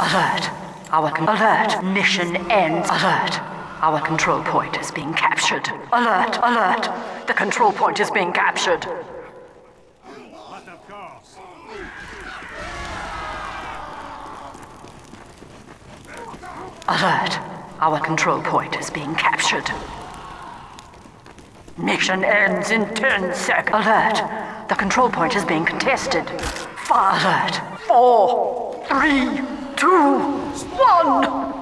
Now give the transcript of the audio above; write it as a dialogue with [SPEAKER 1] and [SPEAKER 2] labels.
[SPEAKER 1] Alert. Alert. Mission ends. Alert. Our control point is being captured. Alert. Alert. The control point is being captured.
[SPEAKER 2] But of course.
[SPEAKER 1] Alert. Our control point is being captured. Mission ends in 10 seconds. Alert. The control point is being contested. 5. Alert. 4, 3, 2, 1.